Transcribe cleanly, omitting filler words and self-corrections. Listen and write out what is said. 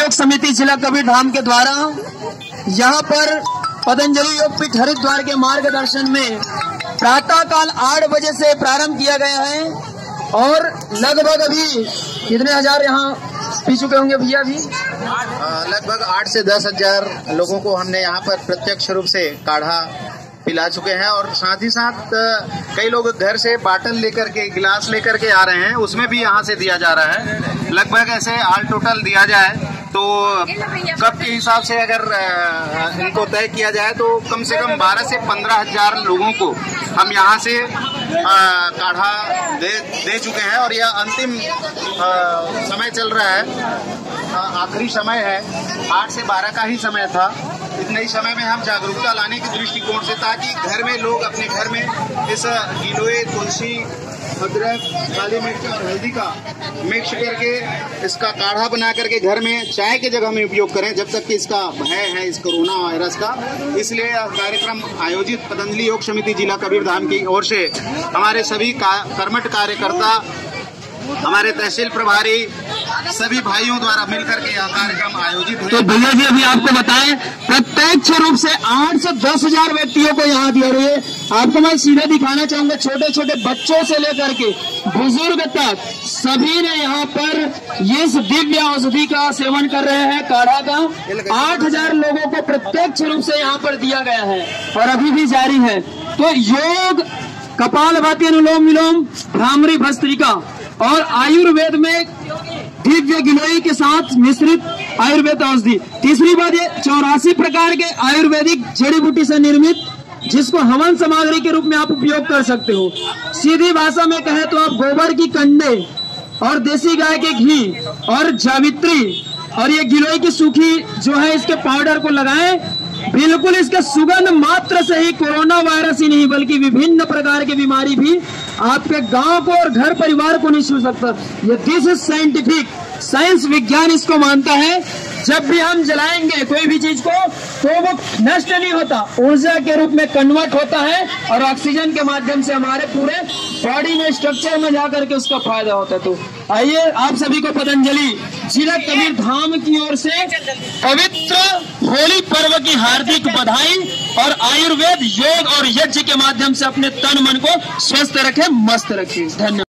योग समिति जिला कबीरधाम के द्वारा यहाँ पर पतंजलि योगपीठ हरिद्वार के मार्गदर्शन में प्रातः काल 8 बजे से प्रारंभ किया गया है और लगभग अभी कितने हजार यहाँ पी चुके होंगे भैया? अभी लगभग 8 से 10 हजार लोगों को हमने यहाँ पर प्रत्यक्ष रूप से काढ़ा पिला चुके हैं और साथ ही साथ कई लोग घर से बाटल लेकर के, गिलास लेकर के आ रहे हैं, उसमें भी यहाँ से दिया जा रहा है। लगभग ऐसे ऑल टोटल दिया जाए तो कप के हिसाब से अगर इनको तय किया जाए तो कम से कम 12 से 15 हजार लोगों को हम यहाँ से काढ़ा दे चुके हैं और यह अंतिम समय चल रहा है, आखिरी समय है। 8 से 12 का ही समय था। इतने ही समय में हम जागरूकता लाने के दृष्टिकोण से, ताकि घर में लोग अपने घर में इस गिलोय, तुलसी, अदरक, काली मिर्च और हल्दी का मिक्स करके इसका काढ़ा बना करके घर में चाय के जगह में उपयोग करें, जब तक कि इसका भय है इस कोरोना वायरस का। इसलिए कार्यक्रम आयोजित पतंजलि योग समिति जिला कबीरधाम की ओर से हमारे सभी कर्मठ कार्यकर्ता, हमारे तहसील प्रभारी, सभी भाइयों द्वारा मिलकर के यह कार्यक्रम आयोजित है। तो भैया जी अभी आपको बताएं, प्रत्यक्ष रूप से 8 से 10 हजार व्यक्तियों को यहाँ दिया रही है। आपको मैं सीधे दिखाना चाहूंगा, छोटे छोटे बच्चों से लेकर के बुजुर्ग तक सभी ने यहाँ पर ये दिव्य औषधि का सेवन कर रहे हैं, काढ़ा का। 8000 लोगों को प्रत्यक्ष रूप से यहाँ पर दिया गया है और अभी भी जारी है। तो योग, कपालभाति, अनुलोम विलोम, भ्रामरी, भस्त्रिका और आयुर्वेद में दिव्य गिलोय के साथ मिश्रित आयुर्वेद औषधि। तीसरी बात, ये 84 प्रकार के आयुर्वेदिक जड़ी बूटी से निर्मित, जिसको हवन सामग्री के रूप में आप उपयोग कर सकते हो। सीधी भाषा में कहे तो आप गोबर की कंडे और देसी गाय के घी और जावित्री और ये गिलोय की सूखी जो है इसके पाउडर को लगाएं। बिल्कुल इसके सुगंध मात्र से ही कोरोना वायरस ही नहीं बल्कि विभिन्न प्रकार की बीमारी भी आपके गांव को और घर परिवार को नहीं छू सकता। ये दिस इज साइंटिफिक, साइंस विज्ञान इसको मानता है। जब भी हम जलाएंगे कोई भी चीज को तो वो नष्ट नहीं होता, ऊर्जा के रूप में कन्वर्ट होता है और ऑक्सीजन के माध्यम से हमारे पूरे बॉडी में, स्ट्रक्चर में जाकर के उसका फायदा होता है। तो आइए आप सभी को पतंजलि जिला कबीरधाम की ओर से पवित्र होली पर्व की हार्दिक बधाई और आयुर्वेद, योग और यज्ञ के माध्यम से अपने तन मन को स्वस्थ रखें, मस्त रखें। धन्यवाद।